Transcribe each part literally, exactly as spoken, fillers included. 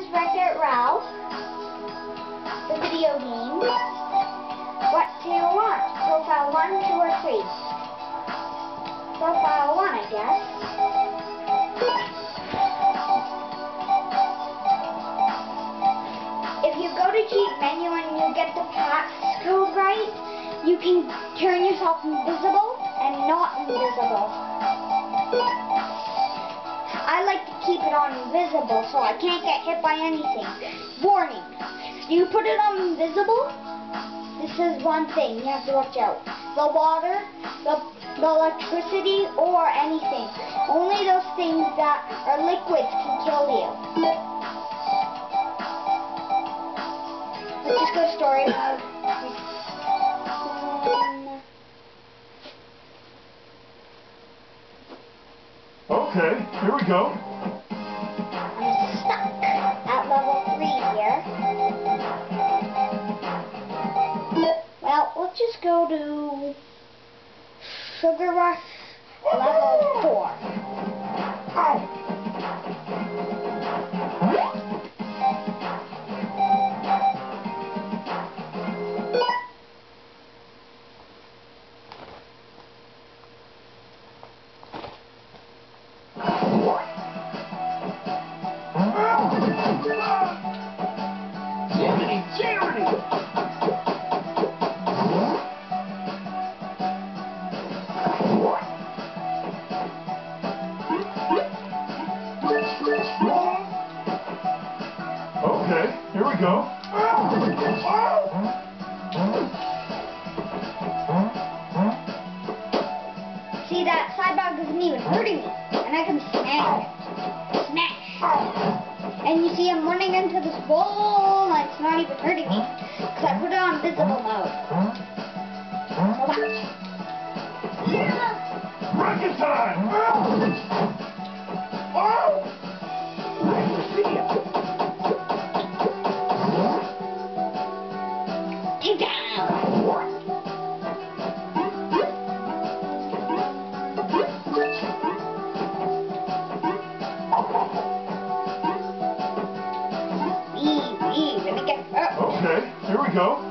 Wreck-It Ralph, the video game. What do you want? Profile one, two, or three? Profile one, I guess. If you go to cheat menu and you get the passcode right, you can turn yourself invisible and not invisible. I like to keep it on invisible so I can't get hit by anything. Warning, if you put it on invisible, this is one thing you have to watch out. The water, the, the electricity, or anything. Only those things that are liquids can kill you. Let's just go story mode. Okay, here we go. I'm stuck at level three here. Well, let's just go to Sugar Rush level four. Oh. Jiminy, Jiminy! Okay, here we go. See, that Cyborg isn't even hurting me, and I can smash it. Smash! And you see I'm running into this wall, and it's not even hurting me, because I put it on visible mode. So watch. Rocket time! Oh! Nice to see you. Take down! Okay, here we go.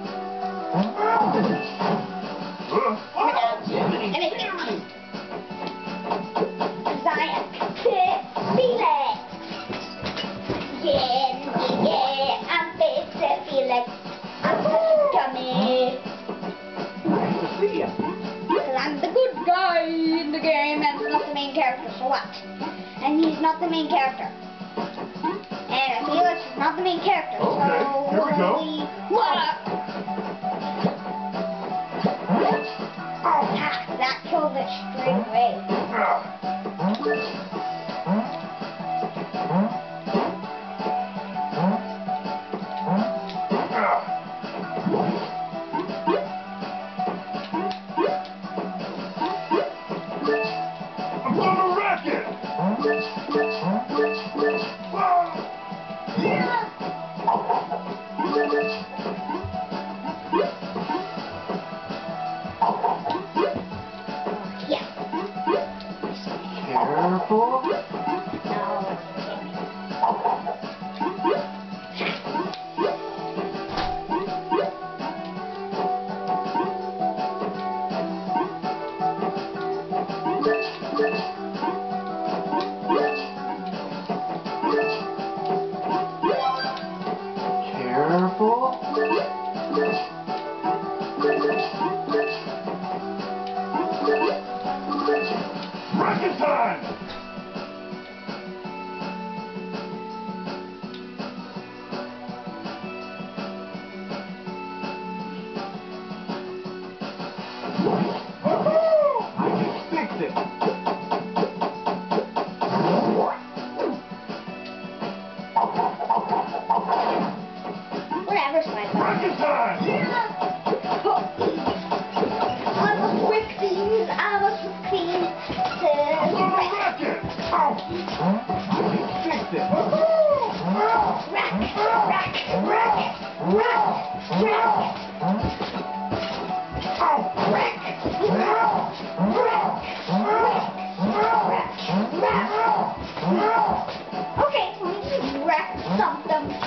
Oh, Jiminy, Jiminy! Cause I am fit, Felix! Yeah, yeah, I'm fit, Felix. I'm such a dummy. Nice to see you. Cause I'm the good guy in the game and not the main character, so what? And he's not the main character. And Felix is not the main character, okay, so... here we go. What? Oh, that killed it straight away. I'm gonna wreck it! Yeah. Careful. No, Careful. Rocket time! Woohoo! I can fix it. whatever, Spike. Rocket time! I must break things, I must break things. I'm gonna wreck it! Ow! I can fix it. Wrack, wrack, wrack, wrack, wrack. Ow! Wreck, wreck, wreck, wreck, wreck, wreck. Okay, let me just wreck something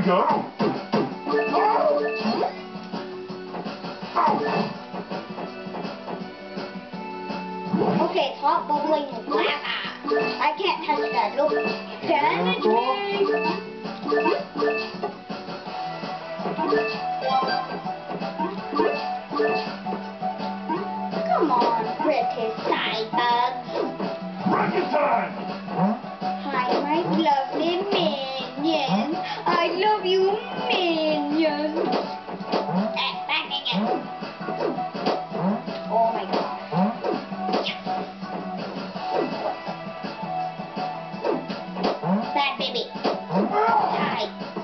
go. Oh. Okay, it's hot bubbling lava. I can't touch that. Look, damage me. Come on, pretty side bugs. Rocket time! Hi, my lovely minions. I love you, minions. Eh, bad minions. Oh my god. Bad baby. Hi.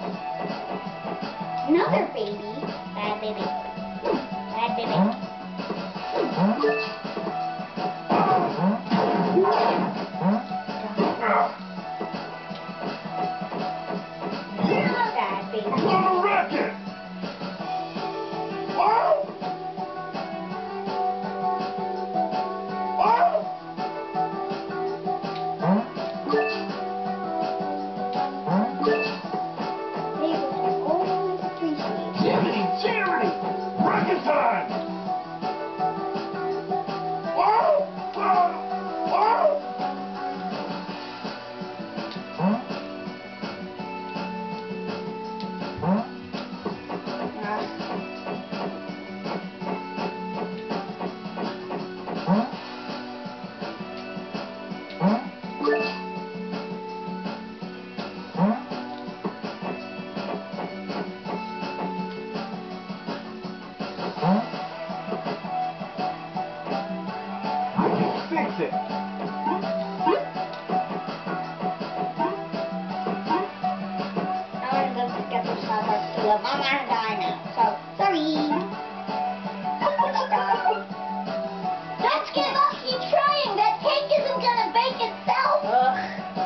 Another baby. Bad baby. Bad baby. Bad baby. I'm gonna wreck it! Oh! Oh! Charity, charity! Rocket time! Oh! Oh! Oh! Fix it. I want to go get the Starbucks to live. I'm gonna die now, so sorry. Stop. Let's give up. Keep trying. That cake isn't gonna bake itself. Ugh.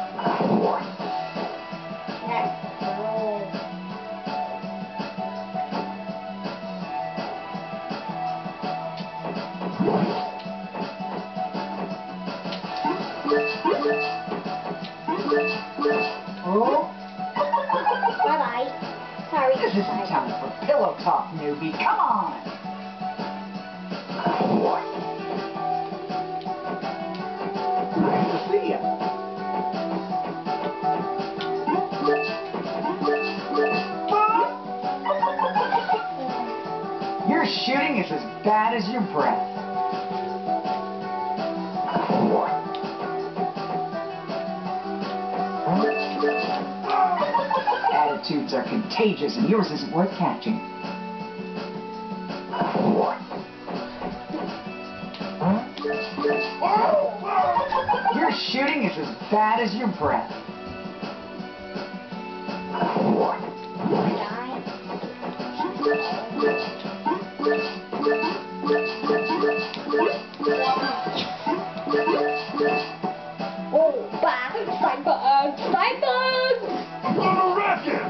That's gross. Oh, Bye bye. Sorry. this isn't time for pillow talk, newbie. Come on. Nice to see ya. Your shooting is as bad as your breath. Attitudes are contagious, and yours isn't worth catching. Your shooting is as bad as your breath. Oh, bad side bugs, side bugs. I'm gonna wreck it!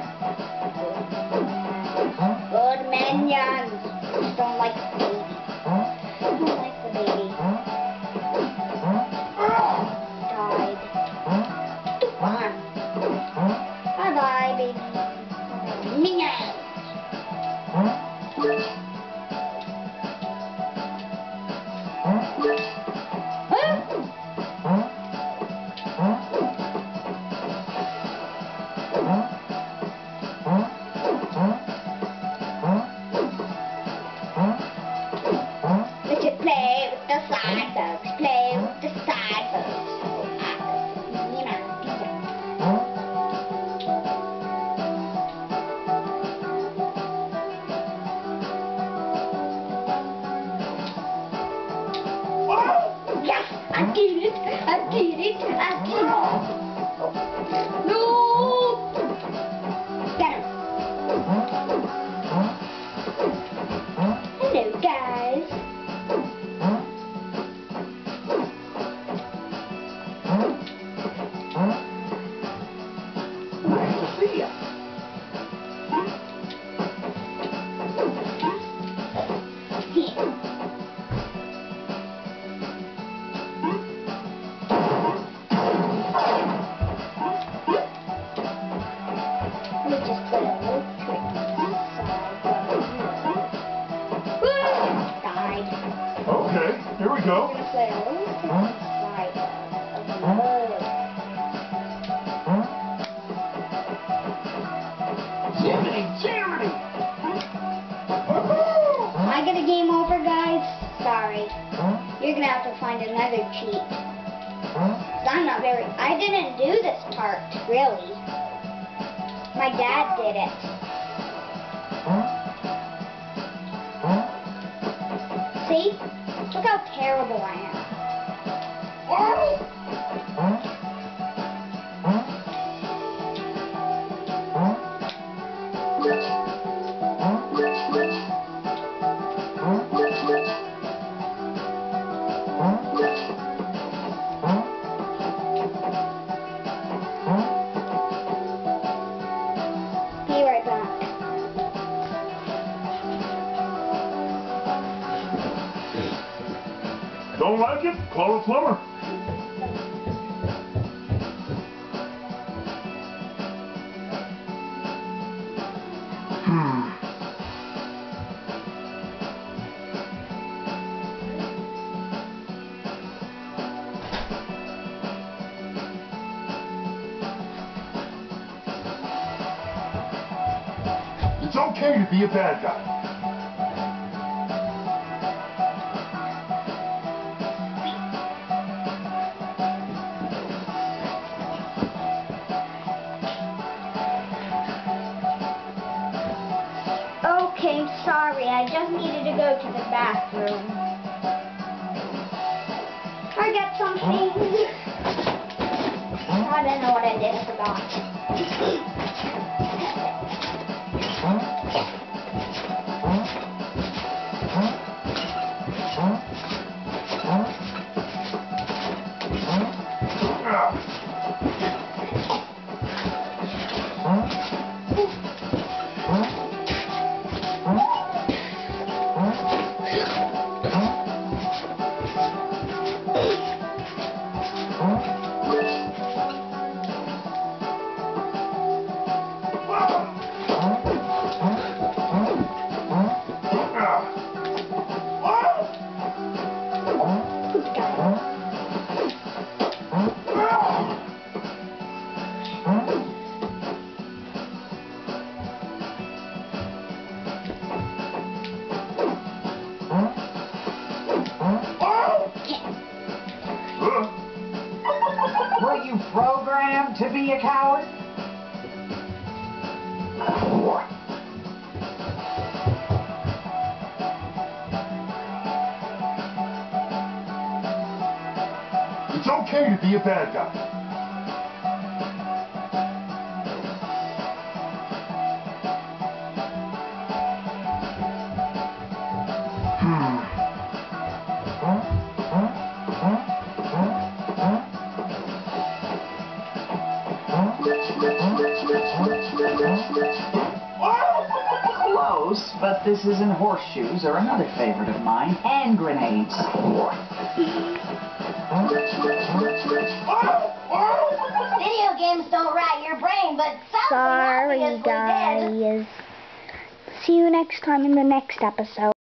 Good minions. Just don't like the baby. Don't like the baby. Died. One. Bye bye, baby. Minions. Let's just play with the side bugs. Play with the side bugs. You know, yes, I did it. I did it. I did it. No. Get him. Hello, guys. Nice to see ya. go. We're gonna play a little different side of mode. Jiminy, Jiminy! I get a game over, guys. Sorry. You're gonna have to find another cheat. 'Cause I'm not very... I didn't do this part, really. My dad did it. See? Look how terrible I am. Be right back. Don't like it? Call a plumber. Hmm. It's okay to be a bad guy. Okay, sorry. I just needed to go to the bathroom. I got something. I don't know what I did. I forgot. Were you programmed to be a coward? It's okay to be a bad guy. Close, but this isn't horseshoes or another favorite of mine, hand grenades. Video games don't rot your brain, but something Sorry, obviously did. guys. See you next time in the next episode.